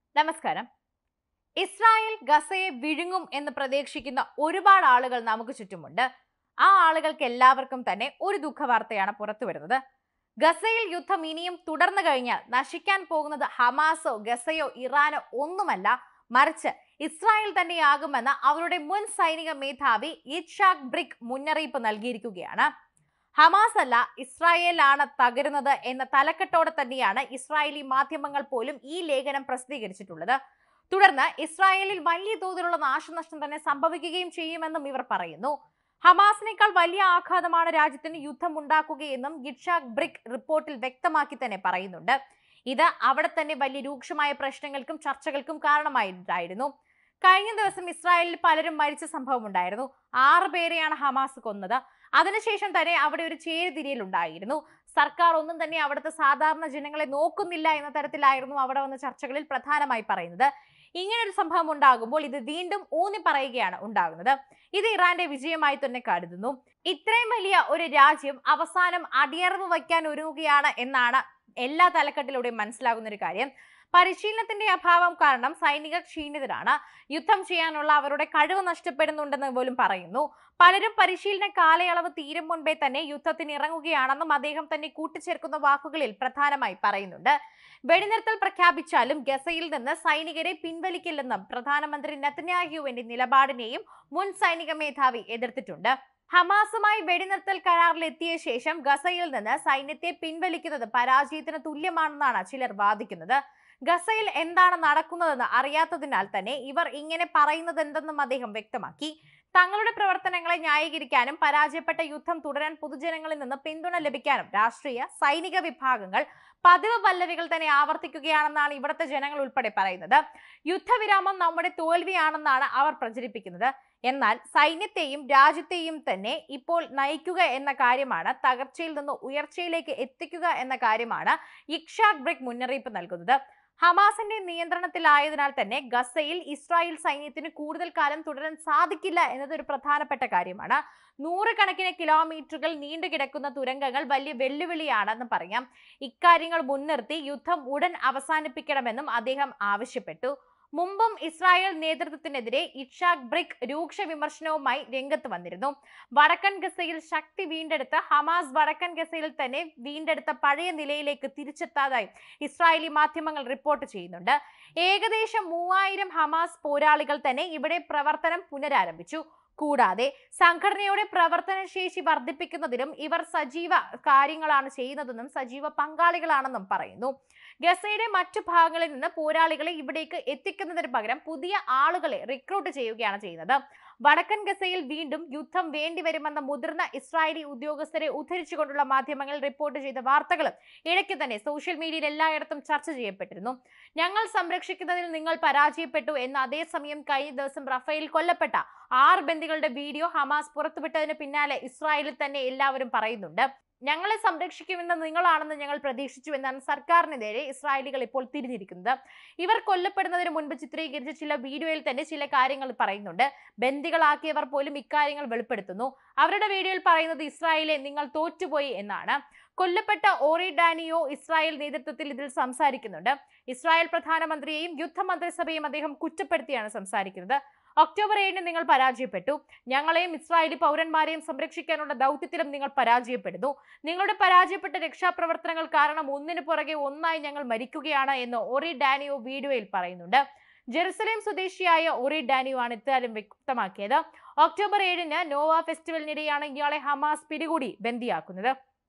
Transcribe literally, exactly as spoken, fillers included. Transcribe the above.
നമസ്കാരം. ഇസ്രായേൽ ഗസയെ വിഴുങ്ങും എന്ന് പ്രതീക്ഷിക്കുന്ന ഒരുപാട് ആളുകൾ നമുക്ക് ചുറ്റുമുണ്ട്. ആ ആളുകൾക്ക് എല്ലാവർക്കും തന്നെ ഒരു ദുഃഖവാർത്തയാണ് പുറത്തു വരുന്നത്. ഗസയിൽ യുദ്ധം ഇനിയും തുടർന്നു കഴിഞ്ഞാൽ നശിക്കാൻ പോകുന്നത് ഹമാസോ ഗസയോ ഇറാനോ ഒന്നുമല്ല, മറിച്ച് ഇസ്രായേൽ തന്നെയാകുമെന്ന് അവരുടെ മുൻ സൈനിക മേധാവി യിത്ഷാക് ബ്രിക് മുന്നറിയിപ്പ് നൽകിയിരിക്കുകയാണ്. ഹമാസ് അല്ല, ഇസ്രായേലാണ് തകരുന്നത് എന്ന തലക്കെട്ടോടെ തന്നെയാണ് ഇസ്രായേലി മാധ്യമങ്ങൾ പോലും ഈ ലേഖനം പ്രസിദ്ധീകരിച്ചിട്ടുള്ളത്. തുടർന്ന് ഇസ്രായേലിൽ വലിയ തോതിലുള്ള നാശനഷ്ടം തന്നെ സംഭവിക്കുകയും ചെയ്യുമെന്നും ഇവർ പറയുന്നു. ഹമാസിനേക്കാൾ വലിയ ആഘാതമാണ് രാജ്യത്തിന് യുദ്ധം ഉണ്ടാക്കുകയെന്നും യിത്ഷാക് ബ്രിക് റിപ്പോർട്ടിൽ വ്യക്തമാക്കി തന്നെ പറയുന്നുണ്ട്. ഇത് അവിടെ തന്നെ വലിയ രൂക്ഷമായ പ്രശ്നങ്ങൾക്കും ചർച്ചകൾക്കും കാരണമായിട്ടുണ്ടായിരുന്നു. കഴിഞ്ഞ ദിവസം ഇസ്രായേലിൽ പലരും മരിച്ച സംഭവം ഉണ്ടായിരുന്നു. ആറ് പേരെയാണ് ഹമാസ് കൊന്നത്. അതിനുശേഷം തന്നെ അവിടെ ഒരു ചേരിതിരിയൽ ഉണ്ടായിരുന്നു. സർക്കാർ ഒന്നും തന്നെ അവിടുത്തെ സാധാരണ ജനങ്ങളെ നോക്കുന്നില്ല എന്ന തരത്തിലായിരുന്നു അവിടെ വന്ന ചർച്ചകളിൽ പ്രധാനമായി പറയുന്നത്. ഇങ്ങനൊരു സംഭവം ഉണ്ടാകുമ്പോൾ ഇത് വീണ്ടും ഊന്നി പറയുകയാണ് ഉണ്ടാകുന്നത്. ഇത് ഇറാന്റെ വിജയമായി തന്നെ കരുതുന്നു. ഇത്രയും വലിയ ഒരു രാജ്യം അവസാനം അടിയറവ് വയ്ക്കാൻ ഒരുങ്ങുകയാണ് എന്നാണ് എല്ലാ തലക്കെട്ടിലൂടെയും മനസ്സിലാകുന്ന ഒരു കാര്യം. പരിശീലനത്തിന്റെ അഭാവം കാരണം സൈനിക ക്ഷീണിതരാണ്. യുദ്ധം ചെയ്യാനുള്ള അവരുടെ കഴിവ് നഷ്ടപ്പെടുന്നുണ്ടെന്ന് പോലും പറയുന്നു. പലരും പരിശീലന കാലയളവ് തീരും മുൻപേ തന്നെ യുദ്ധത്തിന് ഇറങ്ങുകയാണെന്നും അദ്ദേഹം തന്നെ കൂട്ടിച്ചേർക്കുന്ന വാക്കുകളിൽ പ്രധാനമായി പറയുന്നുണ്ട്. വെടിനിർത്തൽ പ്രഖ്യാപിച്ചാലും ഗസയിൽ നിന്ന് സൈനികരെ പിൻവലിക്കില്ലെന്നും പ്രധാനമന്ത്രി നെതന്യാഹുവിന്റെ നിലപാടിനെയും മുൻ സൈനിക മേധാവി എതിർത്തിട്ടുണ്ട്. ഹമാസുമായി വെടിനിർത്തൽ കരാറിലെത്തിയ ശേഷം ഗസയിൽ നിന്ന് സൈന്യത്തെ പിൻവലിക്കുന്നത് പരാജയത്തിന് തുല്യമാണെന്നാണ് ചിലർ വാദിക്കുന്നത്. ഗസയിൽ എന്താണ് നടക്കുന്നതെന്ന് അറിയാത്തതിനാൽ തന്നെ ഇവർ ഇങ്ങനെ പറയുന്നത് എന്തെന്നും അദ്ദേഹം വ്യക്തമാക്കി. തങ്ങളുടെ പ്രവർത്തനങ്ങളെ ന്യായീകരിക്കാനും പരാജയപ്പെട്ട യുദ്ധം തുടരാൻ പൊതുജനങ്ങളിൽ നിന്ന് പിന്തുണ ലഭിക്കാനും രാഷ്ട്രീയ സൈനിക വിഭാഗങ്ങൾ പതിവ് പല്ലവികൾ തന്നെ ആവർത്തിക്കുകയാണെന്നാണ് ഇവിടുത്തെ ജനങ്ങൾ ഉൾപ്പെടെ പറയുന്നത്. യുദ്ധവിരാമം നമ്മുടെ തോൽവിയാണെന്നാണ് അവർ പ്രചരിപ്പിക്കുന്നത്. എന്നാൽ സൈന്യത്തെയും രാജ്യത്തെയും തന്നെ ഇപ്പോൾ നയിക്കുക എന്ന കാര്യമാണ്, തകർച്ചയിൽ നിന്ന് ഉയർച്ചയിലേക്ക് എത്തിക്കുക എന്ന കാര്യമാണ് യിത്ഷാക് ബ്രിക് മുന്നറിയിപ്പ് നൽകുന്നത്. ഹമാസിന്റെ നിയന്ത്രണത്തിലായതിനാൽ തന്നെ ഗസയിൽ ഇസ്രായേൽ സൈന്യത്തിന് കൂടുതൽ കാലം തുടരാൻ സാധിക്കില്ല എന്നത് ഒരു പ്രധാനപ്പെട്ട കാര്യമാണ്. നൂറുകണക്കിന് കിലോമീറ്ററുകൾ നീണ്ടുകിടക്കുന്ന തുരങ്കങ്ങൾ വലിയ വെല്ലുവിളിയാണെന്ന് പറയാം. ഇക്കാര്യങ്ങൾ മുൻനിർത്തി യുദ്ധം ഉടൻ അവസാനിപ്പിക്കണമെന്നും അദ്ദേഹം ആവശ്യപ്പെട്ടു. മുമ്പും ഇസ്രായേൽ നേതൃത്വത്തിനെതിരെ യിത്ഷാക് ബ്രിക് രൂക്ഷ വിമർശനവുമായി രംഗത്ത് വന്നിരുന്നു. വടക്കൻ ഗസയിൽ ശക്തി വീണ്ടെടുത്ത ഹമാസ് വടക്കൻ ഗസയിൽ തന്നെ വീണ്ടെടുത്ത പഴയ നിലയിലേക്ക് തിരിച്ചെത്താതായി ഇസ്രായേലി മാധ്യമങ്ങൾ റിപ്പോർട്ട് ചെയ്യുന്നുണ്ട്. ഏകദേശം മൂവായിരം ഹമാസ് പോരാളികൾ തന്നെ ഇവിടെ പ്രവർത്തനം പുനരാരംഭിച്ചു. കൂടാതെ സംഘടനയുടെ പ്രവർത്തനശേഷി വർദ്ധിപ്പിക്കുന്നതിലും ഇവർ സജീവ കാര്യങ്ങളാണ് ചെയ്യുന്നതെന്നും സജീവ പങ്കാളികളാണെന്നും പറയുന്നു. ഗസയുടെ മറ്റു ഭാഗങ്ങളിൽ നിന്ന് പോരാളികളെ ഇവിടേക്ക് എത്തിക്കുന്നതിന് പകരം പുതിയ ആളുകളെ റിക്രൂട്ട് ചെയ്യുകയാണ് ചെയ്യുന്നത്. വടക്കൻ ഗസയിൽ വീണ്ടും യുദ്ധം വേണ്ടിവരുമെന്ന മുതിർന്ന ഇസ്രായേലി ഉദ്യോഗസ്ഥരെ ഉദ്ധരിച്ചുകൊണ്ടുള്ള മാധ്യമങ്ങൾ റിപ്പോർട്ട് ചെയ്ത വാർത്തകളും ഇടയ്ക്ക് തന്നെ സോഷ്യൽ മീഡിയയിൽ എല്ലായിടത്തും ചർച്ച ചെയ്യപ്പെട്ടിരുന്നു. ഞങ്ങൾ സംരക്ഷിക്കുന്നതിൽ നിങ്ങൾ പരാജയപ്പെട്ടു എന്ന് അതേസമയം കഴിഞ്ഞ ദിവസം റഫേൽ കൊല്ലപ്പെട്ട ആറ് ബന്ദികളുടെ വീഡിയോ ഹമാസ് പുറത്തുവിട്ടതിന് പിന്നാലെ ഇസ്രായേലിൽ തന്നെ എല്ലാവരും പറയുന്നുണ്ട്. ഞങ്ങളെ സംരക്ഷിക്കുമെന്ന് നിങ്ങളാണെന്ന് ഞങ്ങൾ പ്രതീക്ഷിച്ചു എന്നാണ് സർക്കാരിനെതിരെ ഇസ്രായേലികൾ ഇപ്പോൾ തിരിഞ്ഞിരിക്കുന്നത്. ഇവർ കൊല്ലപ്പെടുന്നതിന് മുൻപ് ചിത്രീകരിച്ച ചില വീഡിയോയിൽ തന്നെ ചില കാര്യങ്ങൾ പറയുന്നുണ്ട്. ബന്ദികളാക്കിയവർ പോലും ഇക്കാര്യങ്ങൾ വെളിപ്പെടുത്തുന്നു. അവരുടെ വീഡിയോയിൽ പറയുന്നത് ഇസ്രായേലെ നിങ്ങൾ തോറ്റുപോയി എന്നാണ്. കൊല്ലപ്പെട്ട ഓറി ഡാനിയോ ഇസ്രായേൽ നേതൃത്വത്തിൽ ഇതിൽ സംസാരിക്കുന്നുണ്ട്. ഇസ്രായേൽ പ്രധാനമന്ത്രിയെയും യുദ്ധമന്ത്രിസഭയും അദ്ദേഹം കുറ്റപ്പെടുത്തിയാണ് സംസാരിക്കുന്നത്. ഒക്ടോബർ ഏഴിന് നിങ്ങൾ പരാജയപ്പെട്ടു. ഞങ്ങളെയും ഇസ്രായേലി പൗരന്മാരെയും സംരക്ഷിക്കാനുള്ള ദൗത്യത്തിലും നിങ്ങൾ പരാജയപ്പെടുന്നു. നിങ്ങളുടെ പരാജയപ്പെട്ട രക്ഷാപ്രവർത്തനങ്ങൾ കാരണം ഒന്നിനു പുറകെ ഒന്നായി ഞങ്ങൾ മരിക്കുകയാണ് എന്ന് ഓറി ഡാനിയോ വീഡിയോയിൽ പറയുന്നുണ്ട്. ജെറുസലേം സ്വദേശിയായ ഓറി ഡാനിയോ ആണ് ഇക്കാര്യം വ്യക്തമാക്കിയത്. ഒക്ടോബർ ഏഴിന് നോവ ഫെസ്റ്റിവലിനിടെയാണ് ഇയാളെ ഹമാസ് പിടികൂടി ബന്ദിയാക്കുന്നത്.